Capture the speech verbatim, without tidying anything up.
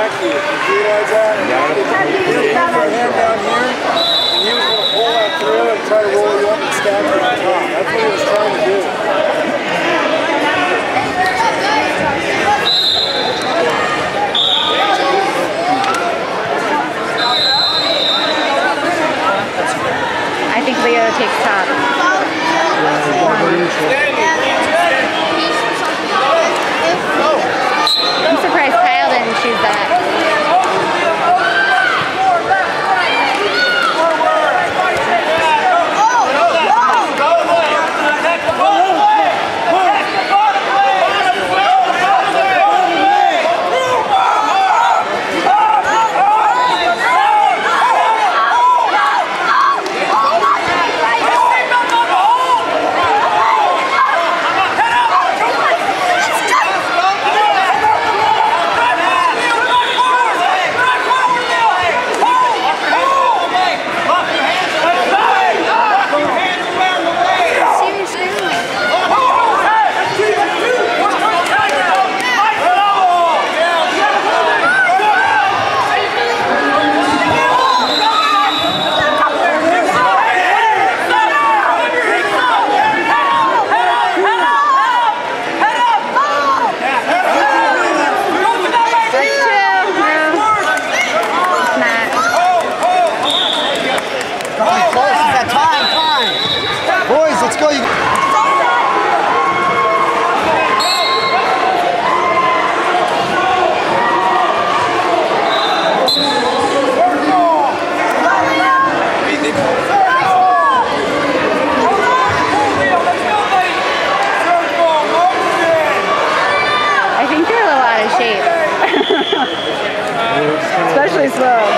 back to you. You realize that? Yeah. You put your hand down here, and he was going to pull that through and try to roll you up and stab you on top. That's what he was trying to do. I think Leo takes top. I'm surprised Kyle didn't choose that. Especially slow.